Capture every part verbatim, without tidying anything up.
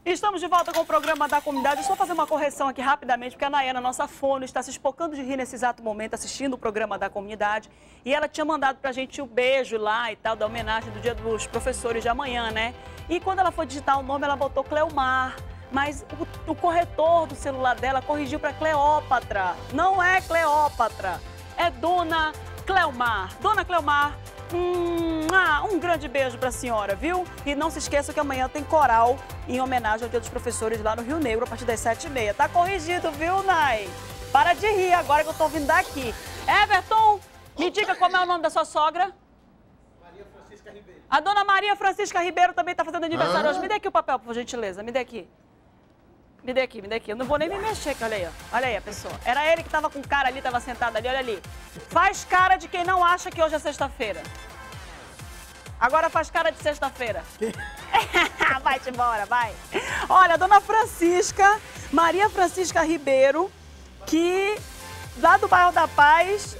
Estamos de volta com o programa da comunidade. Eu só fazer uma correção aqui rapidamente, porque a Nayana, nossa fono, está se espocando de rir nesse exato momento, assistindo o programa da comunidade. E ela tinha mandado pra gente o beijo lá e tal, da homenagem do Dia dos Professores de amanhã, né? E quando ela foi digitar o nome, ela botou Cleomar. Mas o, o corretor do celular dela corrigiu para Cleópatra. Não é Cleópatra, é Dona Cleomar. Dona Cleomar, hum, ah, um grande beijo para a senhora, viu? E não se esqueça que amanhã tem coral em homenagem ao Dia dos Professores lá no Rio Negro, a partir das sete e meia. Tá corrigido, viu, Nay? Para de rir agora que eu tô vindo daqui. Everton, me diga como é o nome da sua sogra? Maria Francisca Ribeiro. A Dona Maria Francisca Ribeiro também está fazendo aniversário Ah. hoje. Me dê aqui o papel, por gentileza, me dê aqui. Me dê aqui, me dê aqui. Eu não vou nem me mexer, que olha aí, ó. Olha aí a pessoa. Era ele que tava com cara ali, tava sentado ali, olha ali. Faz cara de quem não acha que hoje é sexta-feira. Agora faz cara de sexta-feira. Vai-te embora, vai. Olha, a Dona Francisca, Maria Francisca Ribeiro, que lá do bairro da Paz,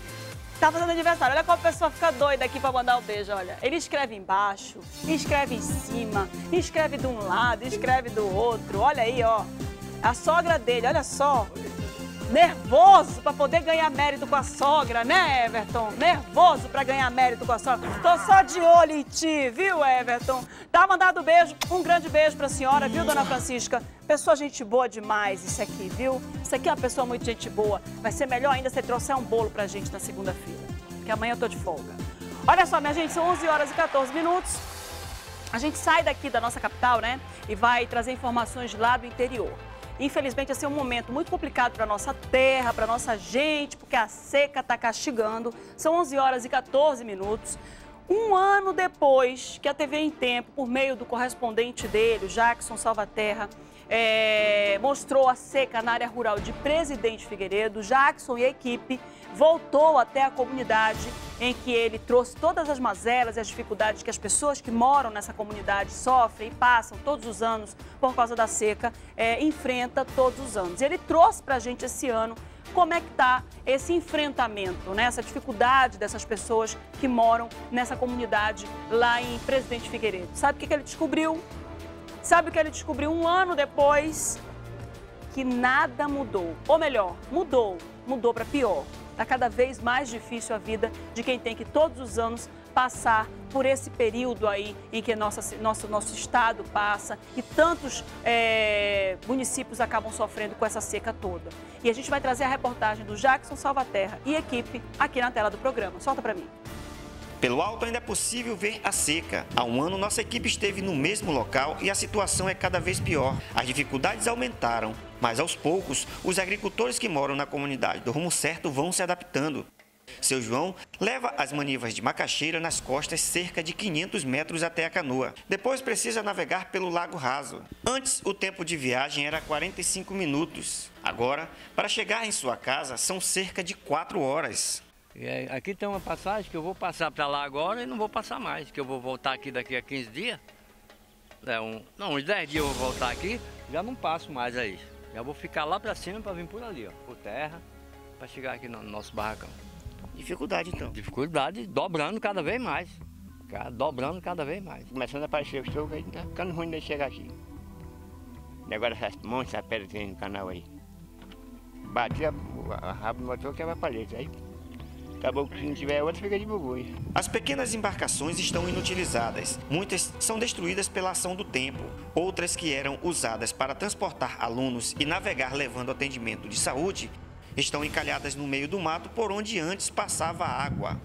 tá fazendo aniversário. Olha como a pessoa fica doida aqui pra mandar um beijo, olha. Ele escreve embaixo, escreve em cima, escreve de um lado, escreve do outro. Olha aí, ó. A sogra dele, olha só. Nervoso pra poder ganhar mérito com a sogra, né, Everton? Nervoso pra ganhar mérito com a sogra. Tô só de olho em ti, viu, Everton? Tá mandado beijo, um grande beijo pra senhora, viu, Dona Francisca? Pessoa gente boa demais isso aqui, viu? Isso aqui é uma pessoa muito gente boa. Vai ser melhor ainda se você trouxer um bolo pra gente na segunda-feira, porque amanhã eu tô de folga. Olha só, minha gente, são onze horas e quatorze minutos. A gente sai daqui da nossa capital, né, e vai trazer informações lá do interior. Infelizmente, esse é um momento muito complicado para a nossa terra, para a nossa gente, porque a seca está castigando. São onze horas e quatorze minutos. Um ano depois que a T V em Tempo, por meio do correspondente dele, o Jackson Salvaterra, é, mostrou a seca na área rural de Presidente Figueiredo, Jackson e a equipe voltou até a comunidade em que ele trouxe todas as mazelas e as dificuldades que as pessoas que moram nessa comunidade sofrem e passam todos os anos por causa da seca, é, enfrenta todos os anos. Ele trouxe para a gente esse ano como é que está esse enfrentamento, né? Essa dificuldade dessas pessoas que moram nessa comunidade lá em Presidente Figueiredo. Sabe o que, que ele descobriu? Sabe o que ele descobriu um ano depois? Que nada mudou. Ou melhor, mudou, mudou para pior. Está cada vez mais difícil a vida de quem tem que todos os anos passar por esse período aí em que nossa, nosso, nosso estado passa e tantos é, municípios acabam sofrendo com essa seca toda. E a gente vai trazer a reportagem do Jackson Salvaterra e equipe aqui na tela do programa. Solta para mim. Pelo alto ainda é possível ver a seca. Há um ano nossa equipe esteve no mesmo local e a situação é cada vez pior. As dificuldades aumentaram, mas aos poucos os agricultores que moram na comunidade do Rumo Certo vão se adaptando. Seu João leva as manivas de macaxeira nas costas cerca de quinhentos metros até a canoa. Depois precisa navegar pelo Lago Raso. Antes o tempo de viagem era quarenta e cinco minutos. Agora, para chegar em sua casa são cerca de quatro horas. É, aqui tem uma passagem que eu vou passar para lá agora e não vou passar mais, que eu vou voltar aqui daqui a quinze dias. É um, não, uns dez dias eu vou voltar aqui, já não passo mais aí. Já vou ficar lá para cima para vir por ali, ó, por terra, para chegar aqui no nosso barracão. Dificuldade então. Dificuldade dobrando cada vez mais, cara, dobrando cada vez mais. Começando a aparecer o show, tá ficando ruim de chegar aqui. E agora essas montes, essa pedra que tem no canal aí. Bati a, a rabo no motor que é a paleta aí. Acabou que se não tiver outra, fica de bugu. As pequenas embarcações estão inutilizadas. Muitas são destruídas pela ação do tempo. Outras que eram usadas para transportar alunos e navegar levando atendimento de saúde estão encalhadas no meio do mato por onde antes passava água.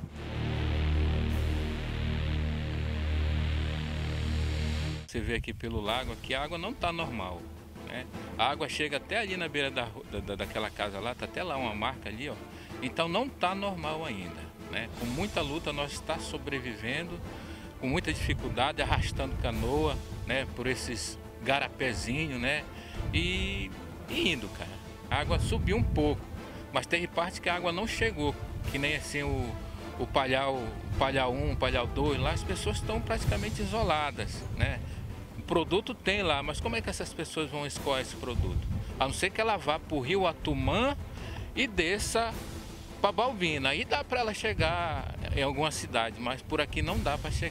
Você vê aqui pelo lago que a água não está normal, né? A água chega até ali na beira da, da, daquela casa lá, está até lá uma marca ali, ó. Então não está normal ainda, né? Com muita luta nós está sobrevivendo, com muita dificuldade, arrastando canoa, né? Por esses garapézinhos, né? E, e indo, cara. A água subiu um pouco, mas teve parte que a água não chegou, que nem assim o, o palhau, o palhau um, o palhau dois, lá as pessoas estão praticamente isoladas, né? O produto tem lá, mas como é que essas pessoas vão escoar esse produto? A não ser que ela vá para o rio Atumã e desça para Balbina. Aí dá para ela chegar em alguma cidade, mas por aqui não dá para chegar.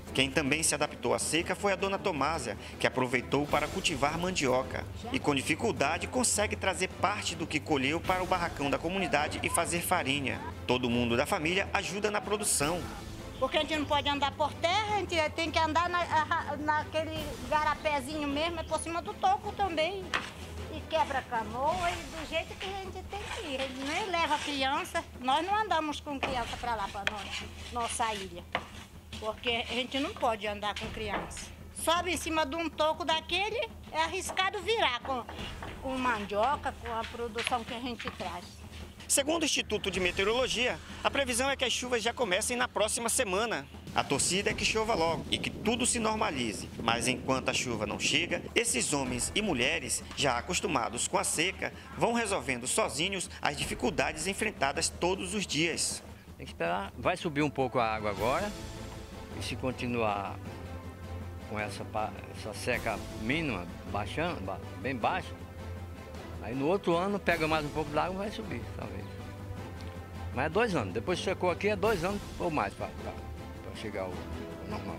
Quem também se adaptou à seca foi a dona Tomásia, que aproveitou para cultivar mandioca. E com dificuldade consegue trazer parte do que colheu para o barracão da comunidade e fazer farinha. Todo mundo da família ajuda na produção. Porque a gente não pode andar por terra, a gente tem que andar na, naquele garapézinho mesmo, é por cima do toco também. E quebra canoa e do jeito que a gente tem que ir. Ele nem leva criança, nós não andamos com criança para lá, para nossa ilha. Porque a gente não pode andar com criança. Sobe em cima de um toco daquele, é arriscado virar com, com mandioca, com a produção que a gente traz. Segundo o Instituto de Meteorologia, a previsão é que as chuvas já comecem na próxima semana. A torcida é que chova logo e que tudo se normalize. Mas enquanto a chuva não chega, esses homens e mulheres, já acostumados com a seca, vão resolvendo sozinhos as dificuldades enfrentadas todos os dias. Tem que esperar, vai subir um pouco a água agora. E se continuar com essa, essa seca mínima, baixando, bem baixa, aí no outro ano pega mais um pouco d'água e vai subir, talvez. Mas é dois anos, depois que secou aqui é dois anos ou mais para chegar ao normal.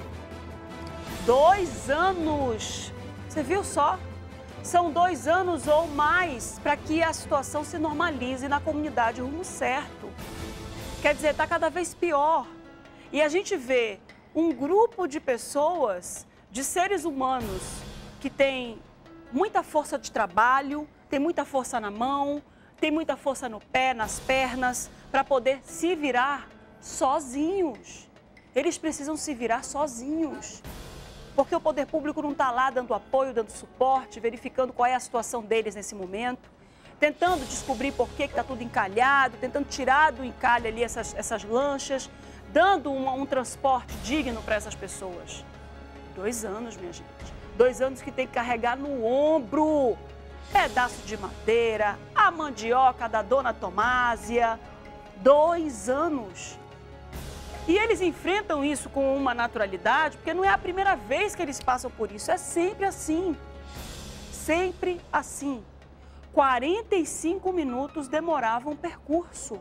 Dois anos! Você viu só? São dois anos ou mais para que a situação se normalize na comunidade Rumo Certo. Quer dizer, está cada vez pior. E a gente vê um grupo de pessoas, de seres humanos, que tem muita força de trabalho, tem muita força na mão, tem muita força no pé, nas pernas, para poder se virar sozinhos. Eles precisam se virar sozinhos. Porque o poder público não está lá dando apoio, dando suporte, verificando qual é a situação deles nesse momento, tentando descobrir por que está tudo encalhado, tentando tirar do encalhe ali essas, essas lanchas, dando uma, um transporte digno para essas pessoas. Dois anos, minha gente. Dois anos que tem que carregar no ombro pedaço de madeira, a mandioca da dona Tomásia. Dois anos. E eles enfrentam isso com uma naturalidade, porque não é a primeira vez que eles passam por isso, é sempre assim. Sempre assim. quarenta e cinco minutos demorava um percurso.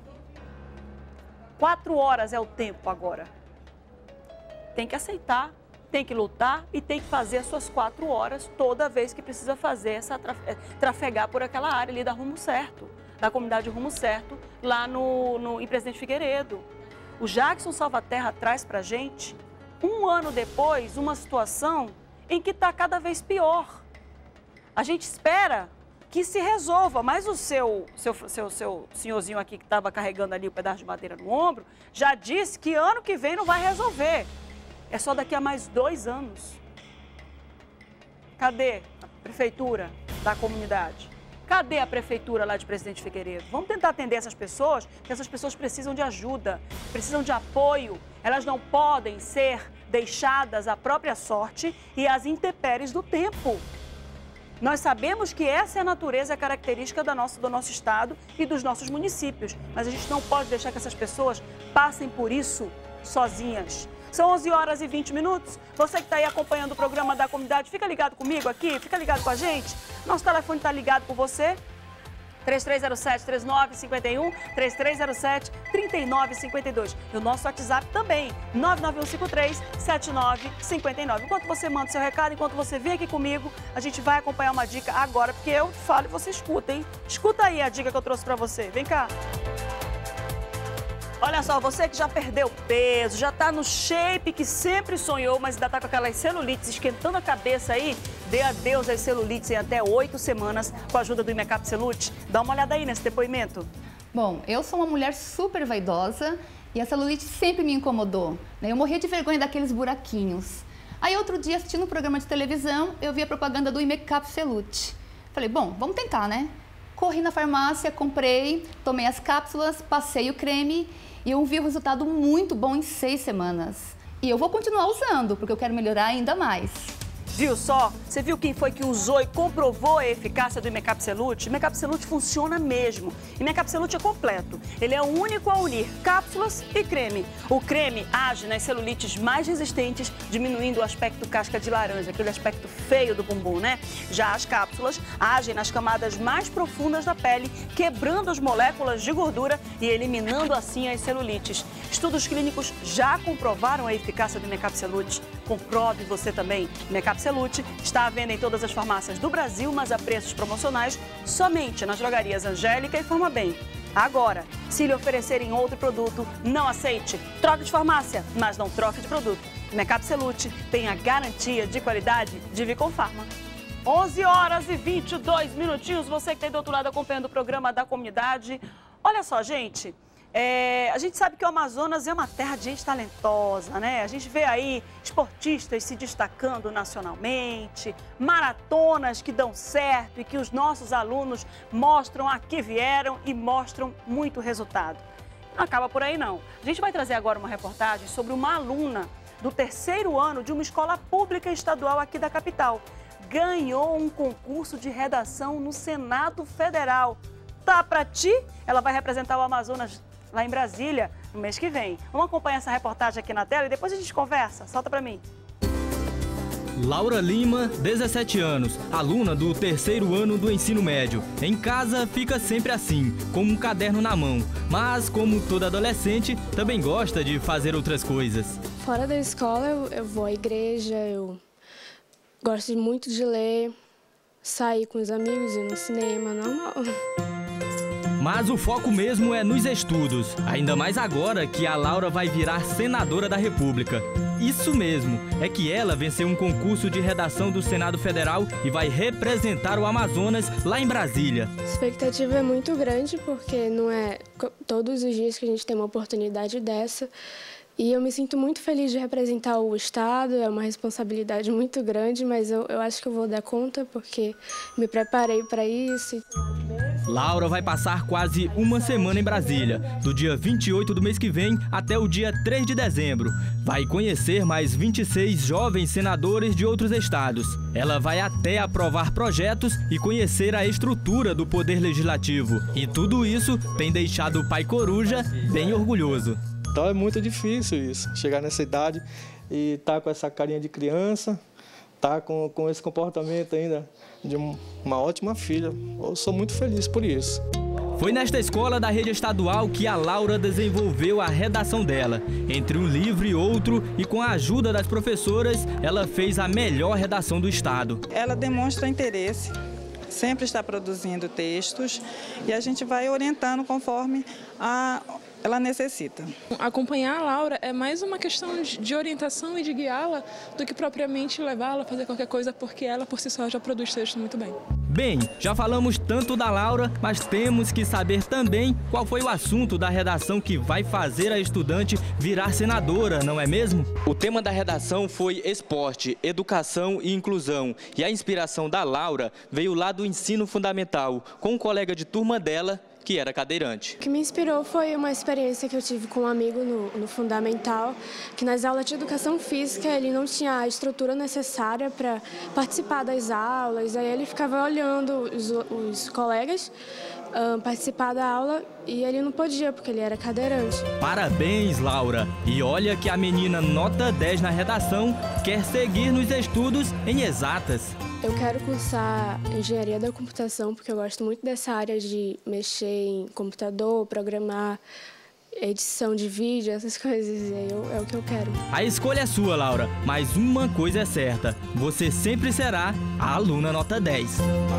Quatro horas é o tempo agora. Tem que aceitar, tem que lutar e tem que fazer as suas quatro horas toda vez que precisa fazer essa trafegar por aquela área ali da Rumo Certo, da comunidade Rumo Certo, lá no, no, em Presidente Figueiredo. O Jackson Salvaterra traz pra gente, um ano depois, uma situação em que está cada vez pior. A gente espera que se resolva, mas o seu, seu, seu, seu senhorzinho aqui que estava carregando ali o pedaço de madeira no ombro, já disse que ano que vem não vai resolver. É só daqui a mais dois anos. Cadê a prefeitura da comunidade? Cadê a prefeitura lá de Presidente Figueiredo? Vamos tentar atender essas pessoas, porque essas pessoas precisam de ajuda, precisam de apoio. Elas não podem ser deixadas à própria sorte e às intempéries do tempo. Nós sabemos que essa é a natureza, a característica do nosso, do nosso estado e dos nossos municípios, mas a gente não pode deixar que essas pessoas passem por isso sozinhas. São onze horas e vinte minutos. Você que está aí acompanhando o programa da comunidade, fica ligado comigo aqui, fica ligado com a gente. Nosso telefone está ligado por você. três três zero sete, três nove cinco um, três três zero sete, três nove cinco dois. E o nosso WhatsApp também, nove nove um cinco três, sete nove cinco nove. Enquanto você manda seu recado, enquanto você vem aqui comigo, a gente vai acompanhar uma dica agora, porque eu falo e você escuta, hein? Escuta aí a dica que eu trouxe para você. Vem cá. Olha só, você que já perdeu peso, já tá no shape que sempre sonhou, mas ainda tá com aquelas celulites esquentando a cabeça aí, dê adeus às celulites em até oito semanas com a ajuda do Imecap Celute. Dá uma olhada aí nesse depoimento. Bom, eu sou uma mulher super vaidosa e a celulite sempre me incomodou, né? Eu morria de vergonha daqueles buraquinhos. Aí outro dia, assistindo um programa de televisão, eu vi a propaganda do Imecap Celute. Falei, bom, vamos tentar, né? Corri na farmácia, comprei, tomei as cápsulas, passei o creme e eu vi o resultado muito bom em seis semanas. E eu vou continuar usando, porque eu quero melhorar ainda mais. Viu só? Você viu quem foi que usou e comprovou a eficácia do Imecapselute? O Imecapselute funciona mesmo. E Imecapselute é completo. Ele é o único a unir cápsulas e creme. O creme age nas celulites mais resistentes, diminuindo o aspecto casca de laranja, aquele aspecto feio do bumbum, né? Já as cápsulas agem nas camadas mais profundas da pele, quebrando as moléculas de gordura e eliminando assim as celulites. Estudos clínicos já comprovaram a eficácia do Imecapselute. Comprove você também. Imecapselute está à venda em todas as farmácias do Brasil, mas a preços promocionais somente nas drogarias Angélica e Farmabem. Agora, se lhe oferecerem outro produto, não aceite. Troque de farmácia, mas não troque de produto. Imecapselute tem a garantia de qualidade de Viconfarma. onze horas e vinte e dois minutinhos. Você que está aí do outro lado acompanhando o programa da comunidade. Olha só, gente. É, a gente sabe que o Amazonas é uma terra de gente talentosa, né? A gente vê aí esportistas se destacando nacionalmente, maratonas que dão certo e que os nossos alunos mostram a que vieram e mostram muito resultado. Não acaba por aí, não. A gente vai trazer agora uma reportagem sobre uma aluna do terceiro ano de uma escola pública estadual aqui da capital. Ganhou um concurso de redação no Senado Federal. Tá pra ti? Ela vai representar o Amazonas lá em Brasília, no mês que vem. Vamos acompanhar essa reportagem aqui na tela e depois a gente conversa. Solta pra mim. Laura Lima, dezessete anos, aluna do terceiro ano do ensino médio. Em casa fica sempre assim, com um caderno na mão. Mas, como toda adolescente, também gosta de fazer outras coisas. Fora da escola, eu, eu vou à igreja, eu gosto muito de ler, sair com os amigos, ir no cinema, normal. Mas o foco mesmo é nos estudos, ainda mais agora que a Laura vai virar senadora da República. Isso mesmo, é que ela venceu um concurso de redação do Senado Federal e vai representar o Amazonas lá em Brasília. A expectativa é muito grande porque não é todos os dias que a gente tem uma oportunidade dessa. E eu me sinto muito feliz de representar o Estado, é uma responsabilidade muito grande, mas eu, eu acho que eu vou dar conta porque me preparei para isso. Laura vai passar quase uma semana em Brasília, do dia vinte e oito do mês que vem até o dia três de dezembro. Vai conhecer mais vinte e seis jovens senadores de outros estados. Ela vai até aprovar projetos e conhecer a estrutura do Poder Legislativo. E tudo isso tem deixado o pai Coruja bem orgulhoso. Então é muito difícil isso, chegar nessa idade e estar tá com essa carinha de criança, estar tá com, com esse comportamento ainda de uma ótima filha. Eu sou muito feliz por isso. Foi nesta escola da rede estadual que a Laura desenvolveu a redação dela. Entre um livro e outro, e com a ajuda das professoras, ela fez a melhor redação do estado. Ela demonstra interesse, sempre está produzindo textos e a gente vai orientando conforme a... ela necessita. Acompanhar a Laura é mais uma questão de orientação e de guiá-la do que propriamente levá-la a fazer qualquer coisa, porque ela por si só já produz texto muito bem. Bem, já falamos tanto da Laura, mas temos que saber também qual foi o assunto da redação que vai fazer a estudante virar senadora, não é mesmo? O tema da redação foi esporte, educação e inclusão. E a inspiração da Laura veio lá do ensino fundamental, com um colega de turma dela, que era cadeirante. O que me inspirou foi uma experiência que eu tive com um amigo no, no Fundamental, que nas aulas de educação física ele não tinha a estrutura necessária para participar das aulas, aí ele ficava olhando os, os colegas um, participar da aula e ele não podia porque ele era cadeirante. Parabéns, Laura! E olha que a menina nota dez na redação quer seguir nos estudos em exatas. Eu quero cursar engenharia da computação porque eu gosto muito dessa área de mexer em computador, programar, edição de vídeo, essas coisas. Eu, é o que eu quero. A escolha é sua, Laura, mas uma coisa é certa: você sempre será a aluna nota dez.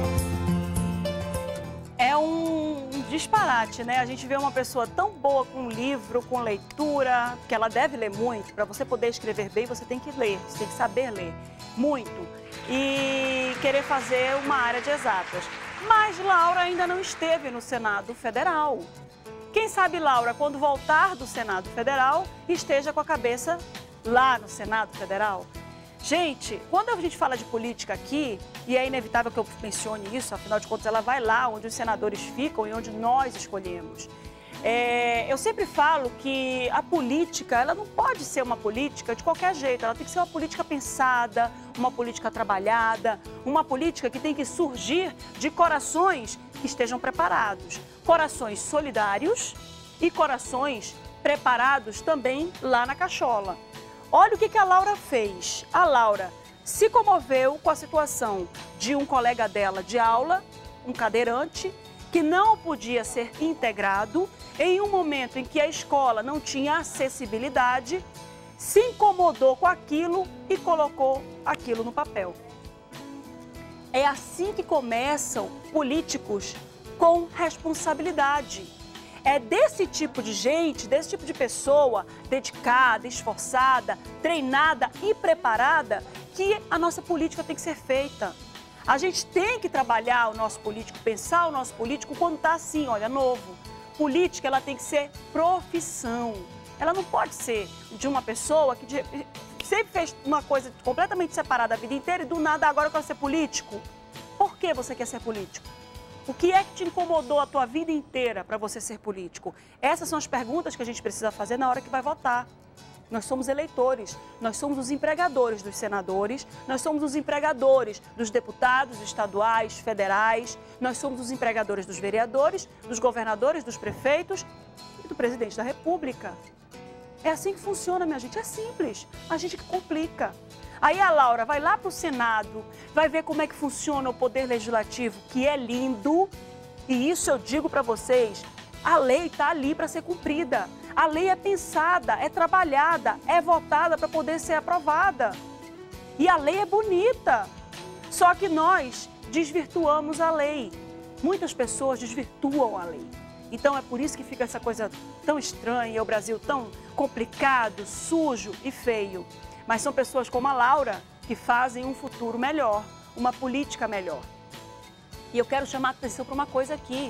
É um disparate, né? A gente vê uma pessoa tão boa com livro, com leitura, que ela deve ler muito. Para você poder escrever bem, você tem que ler, você tem que saber ler muito. E querer fazer uma área de exatas. Mas Laura ainda não esteve no Senado Federal. Quem sabe Laura, quando voltar do Senado Federal, esteja com a cabeça lá no Senado Federal? Gente, quando a gente fala de política aqui, e é inevitável que eu mencione isso, afinal de contas ela vai lá onde os senadores ficam e onde nós escolhemos. É, eu sempre falo que a política, ela não pode ser uma política de qualquer jeito. Ela tem que ser uma política pensada, uma política trabalhada, uma política que tem que surgir de corações que estejam preparados. Corações solidários e corações preparados também lá na cachola. Olha o que, que a Laura fez. A Laura se comoveu com a situação de um colega dela de aula, um cadeirante, que não podia ser integrado em um momento em que a escola não tinha acessibilidade, se incomodou com aquilo e colocou aquilo no papel. É assim que começam políticos com responsabilidade. É desse tipo de gente, desse tipo de pessoa, dedicada, esforçada, treinada e preparada, que a nossa política tem que ser feita. A gente tem que trabalhar o nosso político, pensar o nosso político quando está assim, olha, novo. Política, ela tem que ser profissão. Ela não pode ser de uma pessoa que sempre fez uma coisa completamente separada a vida inteira e do nada agora quer ser político. Por que você quer ser político? O que é que te incomodou a tua vida inteira para você ser político? Essas são as perguntas que a gente precisa fazer na hora que vai votar. Nós somos eleitores, nós somos os empregadores dos senadores, nós somos os empregadores dos deputados estaduais, federais, nós somos os empregadores dos vereadores, dos governadores, dos prefeitos e do presidente da República. É assim que funciona, minha gente, é simples, a gente que complica. Aí a Laura vai lá para o Senado, vai ver como é que funciona o Poder Legislativo, que é lindo, e isso eu digo para vocês, a lei está ali para ser cumprida. A lei é pensada, é trabalhada, é votada para poder ser aprovada. E a lei é bonita. Só que nós desvirtuamos a lei. Muitas pessoas desvirtuam a lei. Então é por isso que fica essa coisa tão estranha, o Brasil tão complicado, sujo e feio. Mas são pessoas como a Laura que fazem um futuro melhor, uma política melhor. E eu quero chamar a atenção para uma coisa aqui.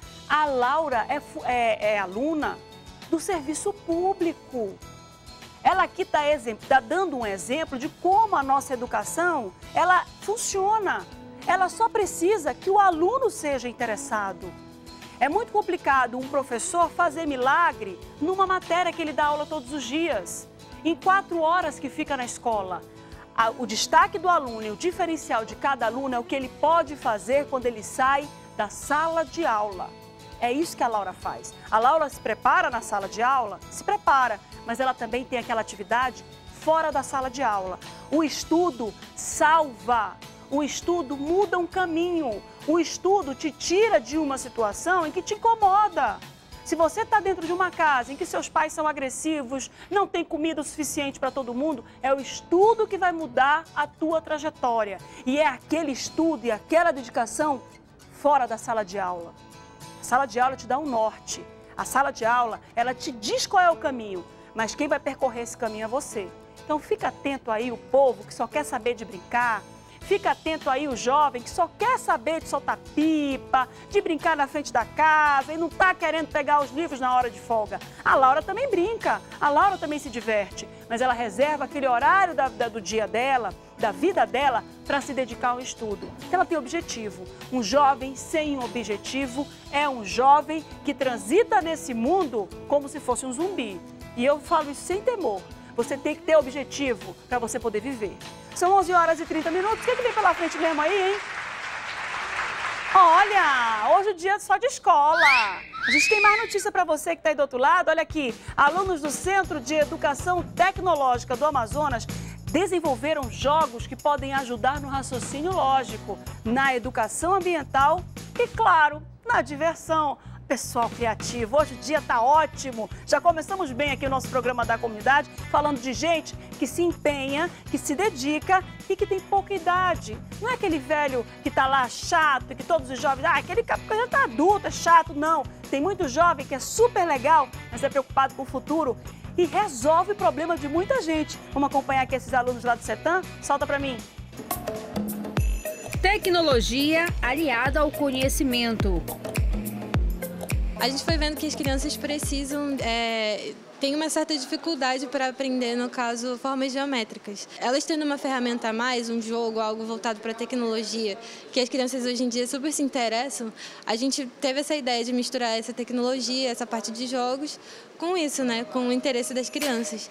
A Laura é, é, é aluna do serviço público. Ela aqui está tá dando um exemplo de como a nossa educação, ela funciona. Ela só precisa que o aluno seja interessado. É muito complicado um professor fazer milagre numa matéria que ele dá aula todos os dias. Em quatro horas que fica na escola. O destaque do aluno e o diferencial de cada aluno é o que ele pode fazer quando ele sai da sala de aula. É isso que a Laura faz. A Laura se prepara na sala de aula? Se prepara, mas ela também tem aquela atividade fora da sala de aula. O estudo salva, o estudo muda um caminho, o estudo te tira de uma situação em que te incomoda. Se você está dentro de uma casa em que seus pais são agressivos, não tem comida o suficiente para todo mundo, é o estudo que vai mudar a tua trajetória. E é aquele estudo e aquela dedicação fora da sala de aula. A sala de aula te dá um norte. A sala de aula, ela te diz qual é o caminho, mas quem vai percorrer esse caminho é você. Então fica atento aí o povo que só quer saber de brincar, fica atento aí o jovem que só quer saber de soltar pipa, de brincar na frente da casa e não está querendo pegar os livros na hora de folga. A Laura também brinca, a Laura também se diverte, mas ela reserva aquele horário da, da, do dia dela, da vida dela, para se dedicar ao estudo. Ela tem objetivo. Um jovem sem um objetivo é um jovem que transita nesse mundo como se fosse um zumbi. E eu falo isso sem temor. Você tem que ter objetivo para você poder viver. São onze horas e trinta minutos. O que, que vem pela frente mesmo aí, hein? Olha, hoje é o dia só de escola. A gente tem mais notícia para você que está aí do outro lado. Olha aqui, alunos do Centro de Educação Tecnológica do Amazonas desenvolveram jogos que podem ajudar no raciocínio lógico, na educação ambiental e, claro, na diversão. Pessoal criativo, hoje o dia tá ótimo. Já começamos bem aqui o nosso programa da comunidade, falando de gente que se empenha, que se dedica e que tem pouca idade. Não é aquele velho que tá lá chato, que todos os jovens, ah, aquele cara já tá adulto, é chato, não. Tem muito jovem que é super legal, mas é preocupado com o futuro e resolve o problema de muita gente. Vamos acompanhar aqui esses alunos lá do CETAM? Solta pra mim. Tecnologia aliada ao conhecimento. A gente foi vendo que as crianças precisam é, têm uma certa dificuldade para aprender, no caso, formas geométricas. Elas tendo uma ferramenta a mais, um jogo, algo voltado para a tecnologia, que as crianças hoje em dia super se interessam, a gente teve essa ideia de misturar essa tecnologia, essa parte de jogos, com isso, né, com o interesse das crianças.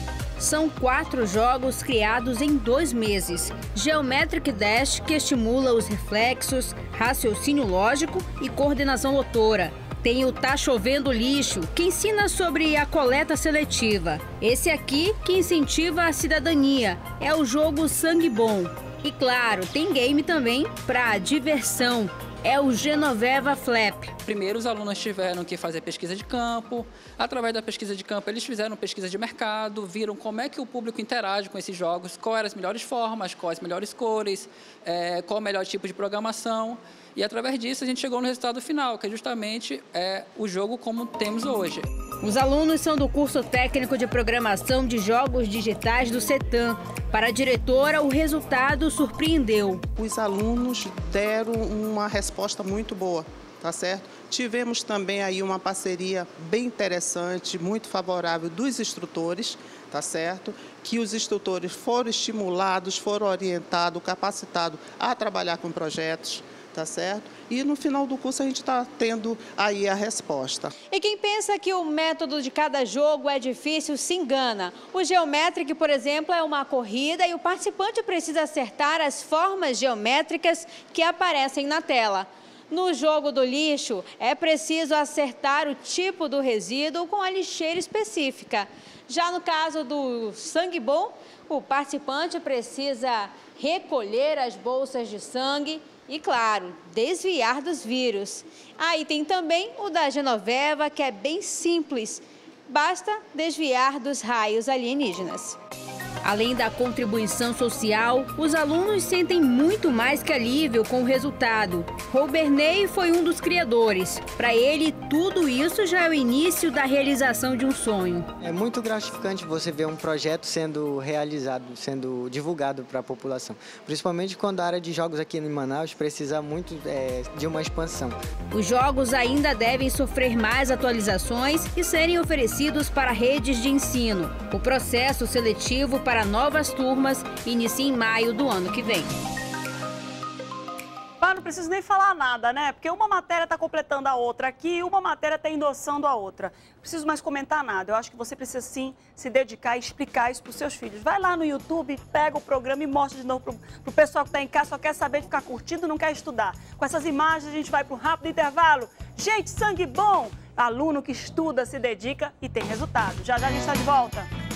São quatro jogos criados em dois meses. Geometric Dash, que estimula os reflexos, raciocínio lógico e coordenação motora. Tem o Tá Chovendo Lixo, que ensina sobre a coleta seletiva. Esse aqui, que incentiva a cidadania, é o jogo Sangue Bom. E claro, tem game também para diversão. É o Genoveva Flap. Primeiro, os alunos tiveram que fazer pesquisa de campo. Através da pesquisa de campo, eles fizeram pesquisa de mercado, viram como é que o público interage com esses jogos, quais eram as melhores formas, quais as melhores cores, é, qual o melhor tipo de programação. E, através disso, a gente chegou no resultado final, que é justamente é, o jogo como temos hoje. Os alunos são do curso técnico de programação de jogos digitais do CETAM. Para a diretora, o resultado surpreendeu. Os alunos deram uma resposta muito boa, tá certo? Tivemos também aí uma parceria bem interessante, muito favorável dos instrutores, tá certo? Que os instrutores foram estimulados, foram orientados, capacitados a trabalhar com projetos, tá certo? E no final do curso a gente está tendo aí a resposta. E quem pensa que o método de cada jogo é difícil se engana. O Geometric, por exemplo, é uma corrida e o participante precisa acertar as formas geométricas que aparecem na tela. No jogo do lixo, é preciso acertar o tipo do resíduo com a lixeira específica. Já no caso do Sangue Bom, o participante precisa recolher as bolsas de sangue e, claro, desviar dos vírus. Aí tem também o da Genoveva, que é bem simples. Basta desviar dos raios alienígenas. Além da contribuição social, os alunos sentem muito mais que alívio com o resultado. Roberney foi um dos criadores. Para ele, tudo isso já é o início da realização de um sonho. É muito gratificante você ver um projeto sendo realizado, sendo divulgado para a população. Principalmente quando a área de jogos aqui em Manaus precisa muito é, de uma expansão. Os jogos ainda devem sofrer mais atualizações e serem oferecidos para redes de ensino. O processo seletivo para novas turmas inicia em maio do ano que vem. Ah, não preciso nem falar nada, né? Porque uma matéria está completando a outra aqui e uma matéria está endossando a outra. Não preciso mais comentar nada. Eu acho que você precisa, sim, se dedicar e explicar isso para os seus filhos. Vai lá no YouTube, pega o programa e mostra de novo para o pessoal que está em casa, só quer saber de ficar curtindo, não quer estudar. Com essas imagens, a gente vai para um rápido intervalo. Gente, sangue bom! Aluno que estuda, se dedica e tem resultado. Já já a gente está de volta.